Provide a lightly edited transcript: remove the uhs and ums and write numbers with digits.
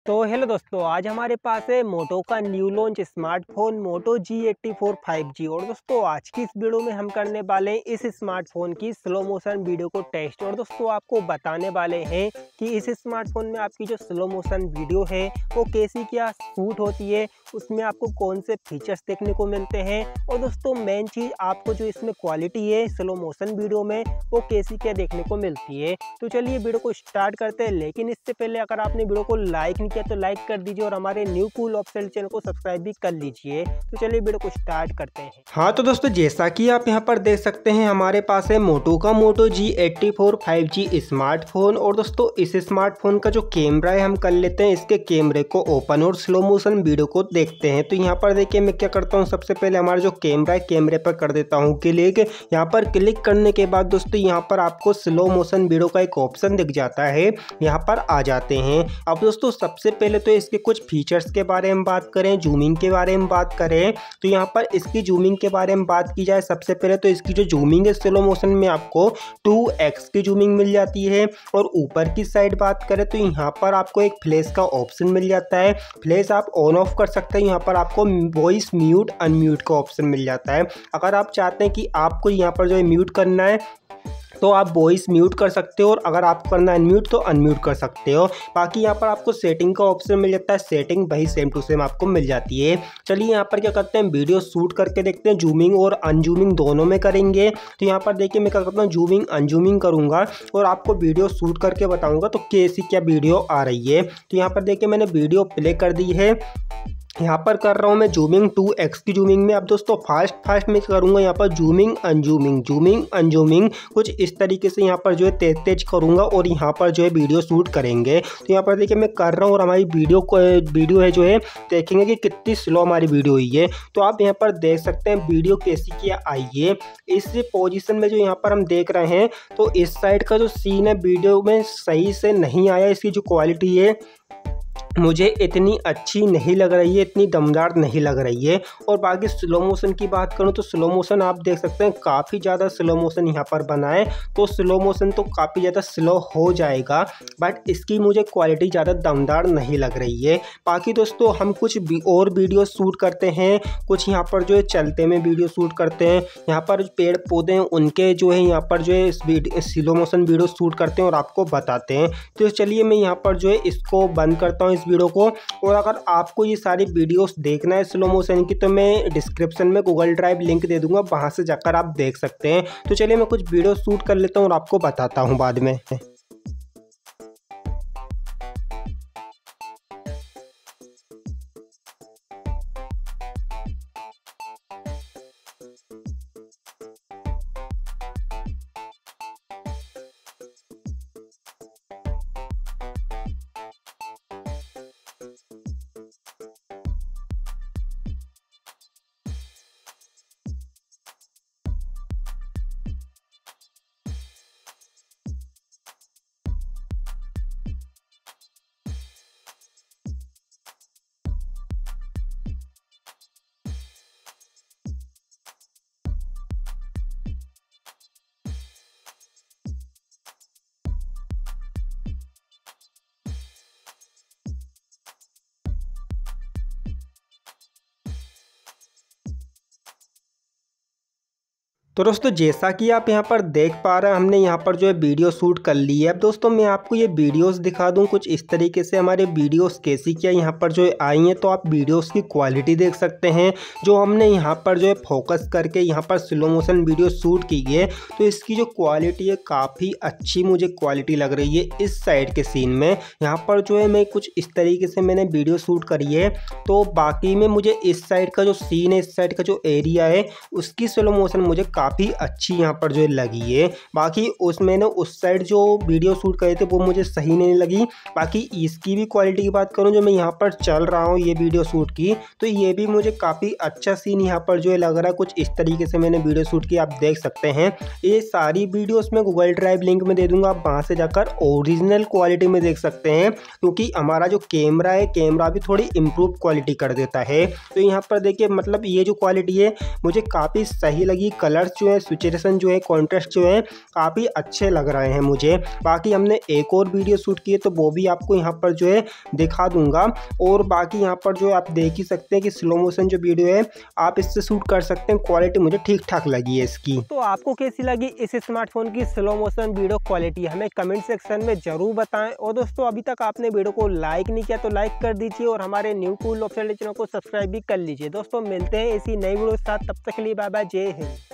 तो हेलो दोस्तों, आज हमारे पास है मोटो का न्यू लॉन्च स्मार्टफोन मोटो G84 5G। और दोस्तों आज की इस वीडियो में हम करने वाले हैं इस स्मार्टफोन की स्लो मोशन वीडियो को टेस्ट। और दोस्तों आपको बताने वाले हैं कि इस स्मार्टफोन में आपकी जो स्लो मोशन वीडियो है वो कैसी क्या शूट होती है, उसमें आपको कौन से फीचर्स देखने को मिलते हैं। और दोस्तों मेन चीज़ आपको जो इसमें क्वालिटी है स्लो मोशन वीडियो में वो कैसी क्या देखने को मिलती है। तो चलिए वीडियो को स्टार्ट करते हैं, लेकिन इससे पहले अगर आपने वीडियो को लाइक नहीं किया तो लाइक कर दीजिए और हमारे न्यू कूल ऑफिशियल चैनल को सब्सक्राइब भी कर लीजिए। तो चलिए वीडियो को स्टार्ट करते हैं। हाँ तो दोस्तों जैसा कि आप यहाँ पर देख सकते हैं हमारे पास है मोटो का मोटो G84 5G स्मार्टफोन। और दोस्तों इस स्मार्टफोन का जो कैमरा है हम कर लेते हैं इसके कैमरे को ओपन और स्लो मोशन वीडियो को देखते हैं। तो यहाँ पर देखिए मैं क्या करता हूँ, सबसे पहले हमारा जो कैमरा है कैमरे पर कर देता हूँ क्लिक। यहाँ पर क्लिक करने के बाद दोस्तों यहाँ पर आपको स्लो मोशन वीडियो का एक ऑप्शन दिख जाता है, यहाँ पर आ जाते हैं। अब दोस्तों सबसे पहले तो इसके कुछ फीचर्स के बारे में बात करें, जूमिंग के बारे में बात करें तो यहाँ पर इसकी जूमिंग के बारे में बात की जाए, सबसे पहले तो इसकी जो जूमिंग है स्लो मोशन में आपको 2x की जूमिंग मिल जाती है। और ऊपर की साइड बात करें तो यहाँ पर आपको एक फ्लैश का ऑप्शन मिल जाता है, फ्लैश आप ऑन ऑफ कर सकते हैं। यहाँ पर आपको वॉइस म्यूट अनम्यूट का ऑप्शन मिल जाता है। अगर आप चाहते हैं कि आपको यहाँ पर जो है म्यूट करना है तो आप वॉइस म्यूट कर सकते हो, और अगर आप करना है अनम्यूट तो अनम्यूट कर सकते हो। बाकी यहाँ पर आपको सेटिंग का ऑप्शन मिल जाता है, सेटिंग वही सेम टू सेम आपको मिल जाती है। चलिए यहाँ पर क्या करते हैं वीडियो शूट करके देखते हैं, जूमिंग और अनजूमिंग दोनों में करेंगे। तो यहाँ पर देखिए मैं क्या करता हूँ जूमिंग अनजूमिंग करूँगा और आपको वीडियो शूट करके बताऊँगा तो कैसी क्या वीडियो आ रही है। तो यहाँ पर देखिए मैंने वीडियो प्ले कर दी है, यहाँ पर कर रहा हूँ मैं जूमिंग 2x की जूमिंग में। अब दोस्तों फास्ट में करूँगा यहाँ पर जूमिंग अनजूमिंग कुछ इस तरीके से यहाँ पर जो है तेज करूँगा और यहाँ पर जो है वीडियो शूट करेंगे। तो यहाँ पर देखिए मैं कर रहा हूँ और हमारी वीडियो है जो है देखेंगे कि कितनी स्लो हमारी वीडियो हुई है। तो आप यहाँ पर देख सकते हैं वीडियो कैसी क्या आई है। इस पोजीशन में जो यहाँ पर हम देख रहे हैं तो इस साइड का जो सीन है वीडियो में सही से नहीं आया, इसकी जो क्वालिटी है मुझे इतनी अच्छी नहीं लग रही है, इतनी दमदार नहीं लग रही है। और बाकी स्लो मोशन की बात करूं तो स्लो मोशन आप देख सकते हैं काफ़ी ज़्यादा स्लो मोशन यहाँ पर बना है, तो स्लो मोशन तो काफ़ी ज़्यादा स्लो हो जाएगा, बट इसकी मुझे क्वालिटी ज़्यादा दमदार नहीं लग रही है। बाकी दोस्तों हम कुछ और वीडियो शूट करते हैं, कुछ यहाँ पर जो है चलते में वीडियो शूट करते हैं, यहाँ पर पेड़ पौधे हैं उनके जो है यहाँ पर जो है स्लो मोशन वीडियो शूट करते हैं और आपको बताते हैं। तो चलिए मैं यहाँ पर जो है इसको बंद करता हूँ वीडियो को। और अगर आपको ये सारी वीडियोस देखना है स्लो मोशन की तो मैं डिस्क्रिप्शन में गूगल ड्राइव लिंक दे दूंगा, वहां से जाकर आप देख सकते हैं। तो चलिए मैं कुछ वीडियो शूट कर लेता हूं और आपको बताता हूं बाद में। तो दोस्तों जैसा कि आप यहाँ पर देख पा रहे हैं हमने यहाँ पर जो है वीडियो शूट कर ली है। अब दोस्तों मैं आपको ये वीडियोस दिखा दूँ कुछ इस तरीके से हमारे वीडियोस कैसी क्या यहाँ पर जो है आई हैं। तो आप वीडियोस की क्वालिटी देख सकते हैं, जो हमने यहाँ पर जो है फोकस करके यहाँ पर स्लो मोशन वीडियो शूट की है तो इसकी जो क्वालिटी है काफ़ी अच्छी मुझे क्वालिटी लग रही है। इस साइड के सीन में यहाँ पर जो है मैं कुछ इस तरीके से मैंने वीडियो शूट करी है, तो बाकी में मुझे इस साइड का जो सीन है, इस साइड का जो एरिया है उसकी स्लो मोशन मुझे काफ़ी अच्छी यहाँ पर जो है लगी है। बाकी उसमें ना उस साइड जो वीडियो शूट करे थे वो मुझे सही नहीं लगी। बाकी इसकी भी क्वालिटी की बात करूँ जो मैं यहाँ पर चल रहा हूँ ये वीडियो शूट की, तो ये भी मुझे काफ़ी अच्छा सीन यहाँ पर जो है लग रहा है। कुछ इस तरीके से मैंने वीडियो शूट की, आप देख सकते हैं। ये सारी वीडियोस मैं गूगल ड्राइव लिंक में दे दूंगा, आप वहाँ से जाकर ओरिजिनल क्वालिटी में देख सकते हैं, क्योंकि हमारा जो कैमरा है कैमरा भी थोड़ी इम्प्रूव क्वालिटी कर देता है। तो यहाँ पर देखिए मतलब ये जो क्वालिटी है मुझे काफ़ी सही लगी, कलर्स कलर्स जो है, सिचुएशन जो है, कॉन्ट्रास्ट जो है काफ़ी अच्छे लग रहे हैं मुझे। बाकी हमने एक और वीडियो शूट की है तो वो भी आपको यहाँ पर जो है दिखा दूंगा। और बाकी यहाँ पर जो है आप देख ही सकते हैं कि स्लो मोशन जो वीडियो है आप इससे शूट कर सकते हैं। क्वालिटी मुझे ठीक ठाक लगी है इसकी। तो आपको कैसी लगी इस स्मार्टफोन की स्लो मोशन वीडियो क्वालिटी, हमें कमेंट सेक्शन में जरूर बताएं। और दोस्तों अभी तक आपने वीडियो को लाइक नहीं किया तो लाइक कर दीजिए और हमारे न्यू कूल ऑफिशियल चैनल को सब्सक्राइब भी कर लीजिए। दोस्तों मिलते हैं इसी नई वीडियो के साथ, तब तक के लिए बाय बाय, जय हिंद।